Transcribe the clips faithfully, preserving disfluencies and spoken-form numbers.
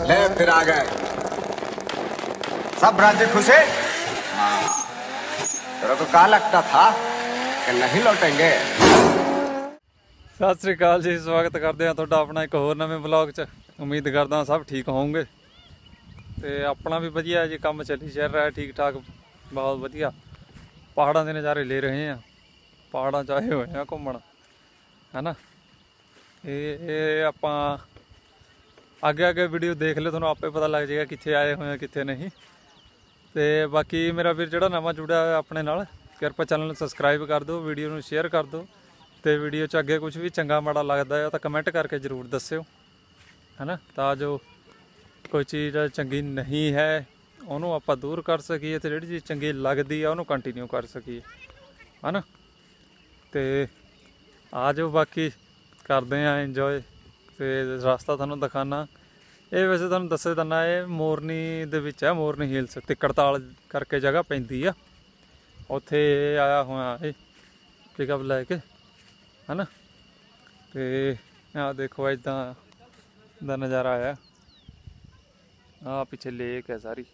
ले फिर आ गए सब राज्य खुशे। हाँ, तेरे को क्या लगता था कि नहीं लौटेंगे। सत श्री अकाल जी, स्वागत करते हैं तुहाडा अपना एक होर नवे ब्लॉग च। उम्मीद करदा सब ठीक होंगे ते अपना भी वधिया जी, काम चली चल रहा है ठीक ठाक, बहुत वधिया। पहाड़ों के नज़ारे ले रहे हैं, पहाड़ों च आए हुए हैं घूमण, है ना। ये आपां आगे आगे वीडियो देख लो, तुहानूं आपे पता लग जाएगा कित्थे आए हुए हैं कित्थे नहीं। तो बाकी मेरा वीर जिहड़ा नवां जुड़िया है अपने नाल, कृपा चैनल नूं सबसक्राइब कर दो, वीडियो नूं शेयर कर दो, तो वीडियो च अगे कुछ भी चंगा माड़ा लगता है तो कमेंट करके जरूर दस्सिओ, है ना। तो जो कोई चीज़ चंगी नहीं है उन्होंने आप दूर कर सकीए, तो जी चीज़ चंगी लगती है उन्होंने कंटीन्यू कर सकीए, है ना। तो आ जाओ, बाकी करते हैं इंजॉय। तो रास्ता थानू दिखाना, ये वैसे तुहानू दस्से दिना, ये मोरनी दे विच है, मोरनी हिल्स तिक्कड़ताल करके जगह पैंदी आ, उत्थे आया हुआ ये पिकअप लैके, है ना। तो आ देखो इदा दा नज़ारा आया, आ पिछे लेक है सारी,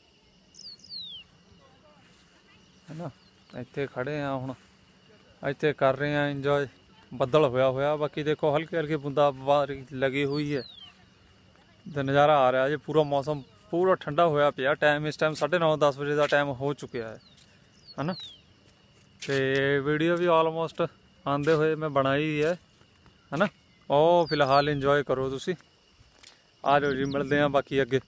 है ना। इत्थे खड़े हैं हुण, इत्थे कर रहे हैं इंजॉय। बदल होया होया, बाकी देखो हल्की हल्की बूंदाबांदी लगी हुई है, तो नज़ारा आ रहा है जी। पूरा मौसम पूरा ठंडा होया पिया, टाइम इस टाइम साढ़े नौ दस बजे का टाइम हो चुका है, है ना। तो वीडियो भी ऑलमोस्ट आंदे हुए मैं बनाई है, है ना। ओ फिलहाल इंजॉय करो तुसी, आ जाओ जी, मिलते हैं बाकी अगे।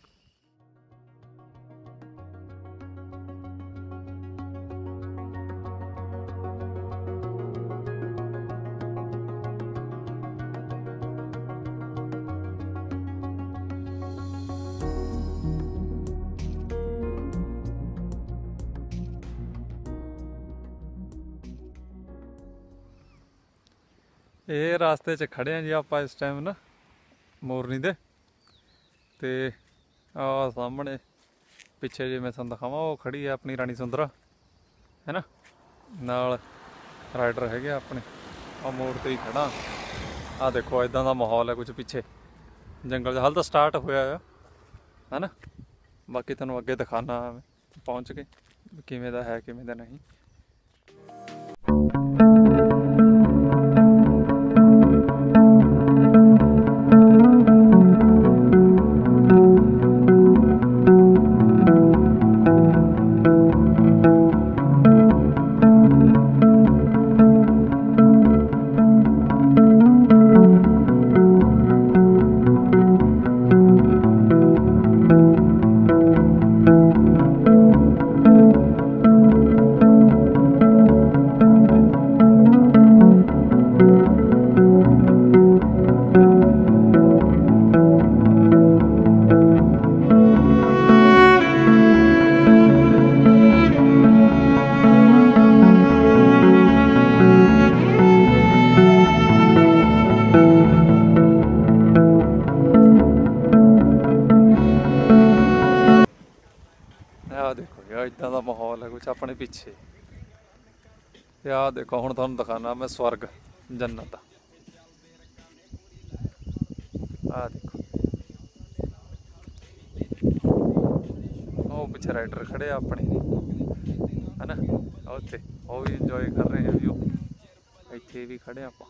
ये रास्ते च खड़े हैं जी आप इस टाइम ना, मोरनी दे। ते आ सामने पिछे जी मैं तुहानू दिखावां, वो खड़ी है अपनी रानी सुंदरा, है ना, नाल राइडर है अपने। आ मोड़ ते ही खड़ा, आ देखो इदां दा माहौल है कुछ पिछे जंगल, हाल तो स्टार्ट होया है ना। बाकी तुहानू अगे दिखाना पहुँच के किवें दा है किवें दा नहीं। देखो यार इदा का माहौल है कुछ अपने पिछे, आ देखो हुण तुहानू दिखाना मैं स्वर्ग जन्नत। आ देखो वो पिछे राइडर खड़े अपने, है ना, उत्थे वो भी इंजॉय कर रहे हैं व्यू, इत्थे भी खड़े आप।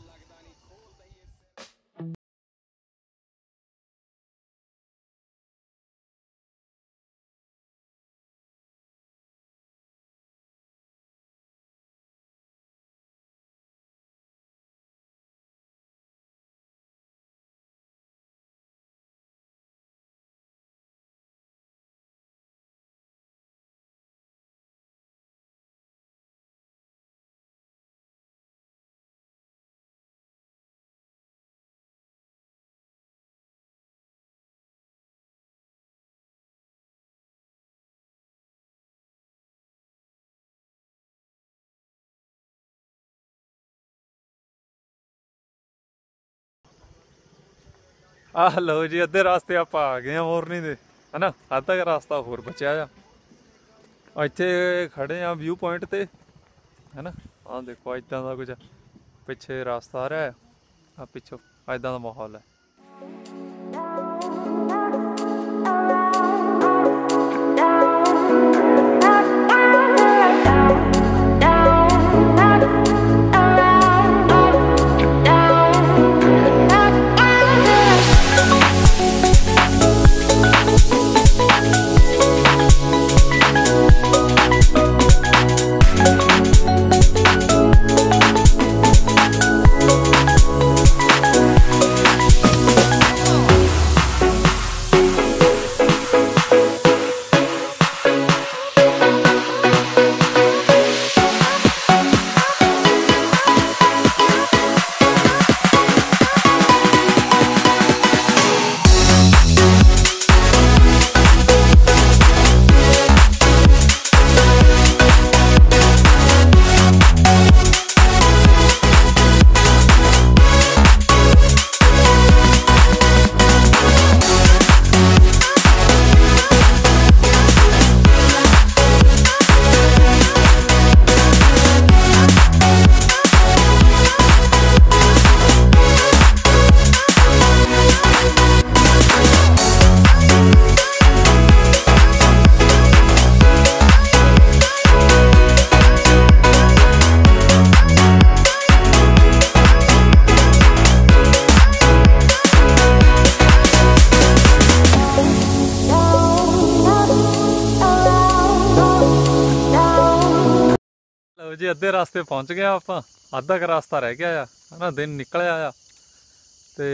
आ लो जी, अद्धे रास्ते आप आ गए हैं मोरनी दे, है ना। अद्धा रास्ता होर बचा आ, इत्थे खड़े हैं व्यू पॉइंट ते, है ना। आ देखो इदा का कुछ पिछे रास्ता आ रहा है, आ पिछो इदा का माहौल है। जी अद्धे रास्ते पहुंच गए आप, अद्धा क रास्ता रह गया आ है ना, दिन निकलिया आ। तो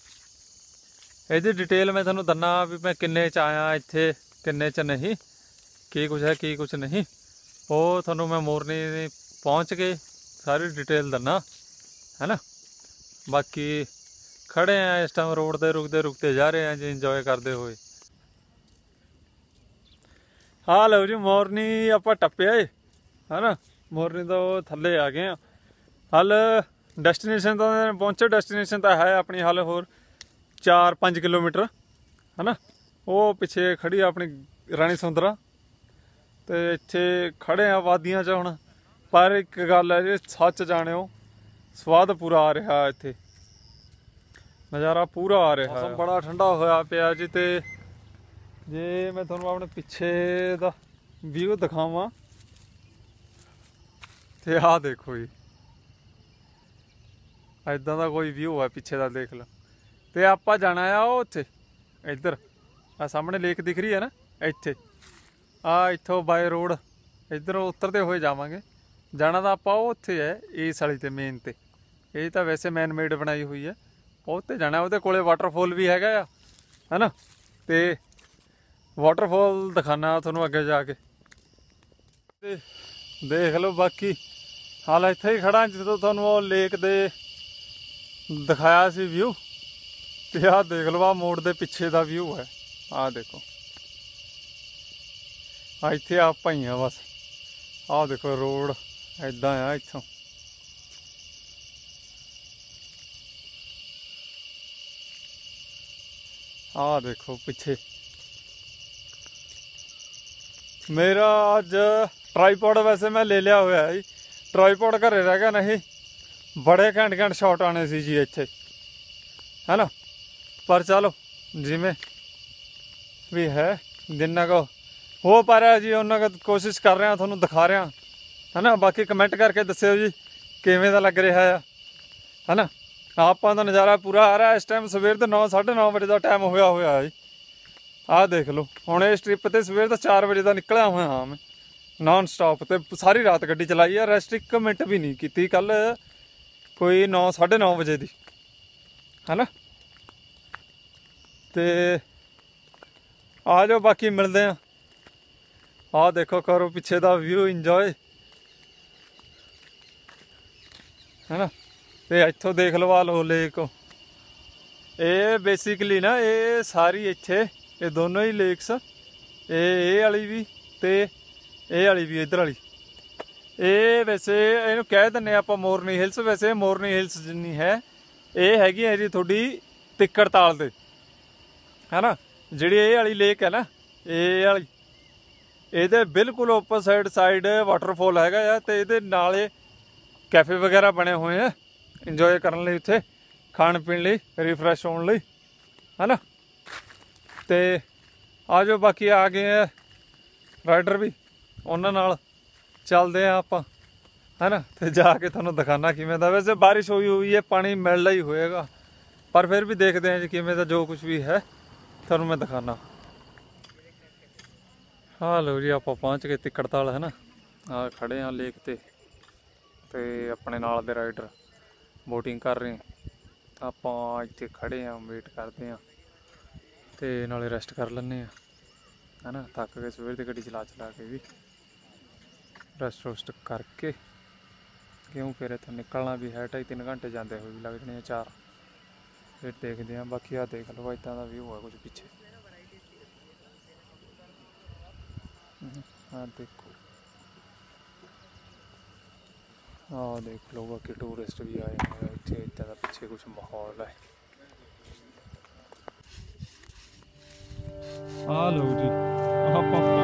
ये डिटेल मैं थोनों दन्ना भी मैं किन्ने च आया इत्थे किन्ने च नहीं, की कुछ है की कुछ नहीं, वो थोनों मैं मोरनी पहुंच के सारी डिटेल दन्ना है ना। बाकी खड़े हैं इस टाइम रोड दे रुकते रुकते जा रहे हैं जी इंजॉय करते हुए। हाँ लो जी मोरनी आप टप्पे है ना, मोरनी तो थले आ गए हल डेस्टिनेशन तो पहुंचे, डेस्टिनेशन तो है अपनी हल होर चार पाँच किलोमीटर है ना। वो पिछे खड़ी अपनी रानी सुंदरा, तो इत्थे खड़े हैं वादियां च हुण। पर एक गल है जी सच जाने स्वाद पूरा आ रहा इत्थे, नज़ारा पूरा आ रहा है, बड़ा ठंडा होया पिया जी। तो जे मैं तुहानूं अपने पिछे दा व्यू दिखावां ते आ देखो जी, इदां दा कोई व्यू है पिछे दा देख लो। तो आपां जाना आ उत्थे इधर आ सामने लेक दिख रही है ना, इत्थे आ इत्थों बाय रोड इधर उतरते हुए जावांगे। जाना तो आपां उत्थे है इस वाली ते मेन ते, ये तो वैसे मैन मेड बनाई हुई है, उत्ते जाना। उहदे कोले वाटरफॉल भी हैगा आ है ना, तो वाटरफॉल दिखाना थोनों अगे जाके ते देख लो। बाकी हाल इत्थे ही खड़ा जो थोनों लेक दे दिखाया सी व्यू, ते आ देख लो आ मोड़ दे पिछे दा व्यू है, आ देखो आ इत्थे आपां ही आ बस। आ देखो रोड इदां आ इत्थों, आ देखो पिछे। मेरा अज ट्राईपॉड वैसे मैं ले लिया हुआ है जी, ट्राईपॉड घरे रह गया नहीं, बड़े घैंट घैंट शॉट आने सी जी इत्थे है ना। पर चलो जिमें भी है जिन्ना को हो पा रहा जी उन्ना को कोशिश कर रहे हैं थोनों दिखा रहा है ना। बाकी कमेंट करके दस्यो जी किवें दा लग रहा है है ना। आपां दा नज़ारा पूरा आ रहा है। इस टाइम सवेर के नौ साढ़े नौ बजे का टाइम होया होया है जी, आ देख लो। हुण इस ट्रिप ते सवेर का चार बजे का निकलिया हुआ हाँ मैं नॉन स्टॉप, तो सारी रात गड्डी चलाई है, रेस्ट एक मिनट भी नहीं की कल कोई नौ साढ़े नौ बजे की है ना। तो आ जाओ बाकी मिलते हैं। आ देखो करो पिछे दा व्यू इंजॉय है ना। तो इत्थों देख लो आ लो लेक, ये बेसिकली ना ये सारी इत्थे ये दोनों ही लेक्स, ये वाली भी ते ये वाली भी इधर वाली, ये वैसे इनू कह दिंने आपां मोरनी हिल्स, वैसे मोरनी हिल्स जिन्नी है ये हैगी है जी थोड़ी तिक्कड़ताल दे है ना। जिहड़ी ये वाली लेक है ना, ये वाली ये बिल्कुल ओपोजिट साइड वाटरफॉल हैगा आ, ते इहदे नाल कैफे वगैरह बने हुए हैं इंजॉय करने लई, उत्थे खाण पीण लई रिफ्रैश होने लई है ना। तो आ जाओ बाकी आ गए हैं राइडर भी, उन्हां नाल चलते हैं आपां है ना। तो जाके तुहानूं दिखाना किवें दा, वैसे बारिश हुई हुई है पानी मिलना ही होएगा, पर फिर भी देखते हैं जी किवें दा जो कुछ भी है तुहानूं मैं दिखाना। हाँ लो जी आप पहुँच गए तिक्कड़ताल है ना, आ खड़े हाँ लेक ते, ते अपने नाल दे राइडर बोटिंग कर रहे हैं, आपां इत्थे खड़े हाँ वेट करते हैं, तो नाले रेस्ट कर लें है ना। थक गए सवेर की गड्डी चला चला के भी, रेस्ट रूस्ट करके क्यों फिर इतों निकलना भी है, ढाई तीन घंटे जाते हुए भी लग जाने चार, फिर देखते हैं। बाकी आ देख लो इदा का व्यू है कुछ पिछे, हाँ देखो हाँ देख लो। बाकी टूरिस्ट भी आए हैं इतने, इदा का पिछे कुछ माहौल है। आ लो जी आप